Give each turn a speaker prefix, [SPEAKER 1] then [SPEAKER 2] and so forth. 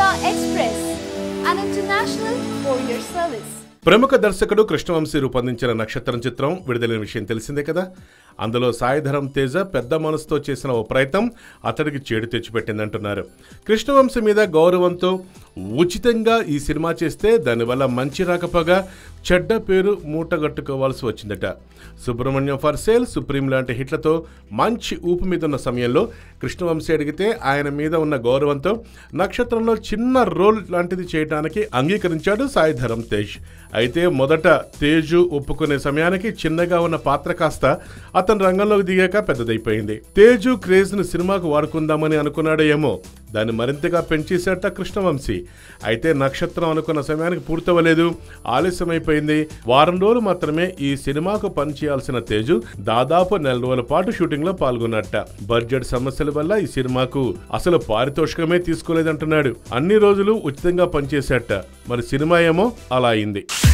[SPEAKER 1] Express, an international courier service.
[SPEAKER 2] ప్రముఖ దర్శకుడు కృష్ణవంశీ రూపొందించిన నక్షత్రం చిత్రం విడుదలైన విషయం తెలిసిందే కదా. అందులో సాయి ధరమ్ తేజ పెద్ద మనసుతో చేసిన ఓ ప్రయత్నం అతడికి చేడు తెచ్చిపెట్టిందంటున్నారు. కృష్ణవంశీ మీద గౌరవంతో ఉచితంగా ఈ సినిమా చేస్తే దానివల్ల మంచి రాకపోగా చెడ్డ పేరు మూటగట్టుకోవాల్సి వచ్చిందట. సుబ్రహ్మణ్యం ఫర్ సేల్, సుప్రీం లాంటి హిట్లతో మంచి ఊపు మీద ఉన్న సమయంలో కృష్ణవంశీ అడిగితే ఆయన మీద ఉన్న గౌరవంతో నక్షత్రంలో చిన్న రోల్ లాంటిది చేయడానికి అంగీకరించాడు సాయి ధరమ్ తేజ్. అయితే మొదట తేజు ఒప్పుకునే సమయానికి చిన్నగా ఉన్న పాత్ర కాస్త అతను రంగంలోకి దిగాక పెద్దదైపోయింది. తేజు క్రేజ్ ను సినిమాకు వాడుకుందామని అనుకున్నాడో ఏమో, దాన్ని మరింతగా పెంచేశాట కృష్ణవంశీ. అయితే నక్షత్రం అనుకున్న సమయానికి పూర్తవలేదు, ఆలస్యమైపోయింది. వారం రోజులు మాత్రమే ఈ సినిమాకు పనిచేయాల్సిన తేజు దాదాపు 4 రోజుల పాటు షూటింగ్ లో పాల్గొన్నట్ట. బడ్జెట్ సమస్యల వల్ల ఈ సినిమాకు అసలు పారితోషికమే తీసుకోలేదంటున్నాడు. అన్ని రోజులు ఉచితంగా పనిచేశాట. మరి సినిమా ఏమో అలా అయింది.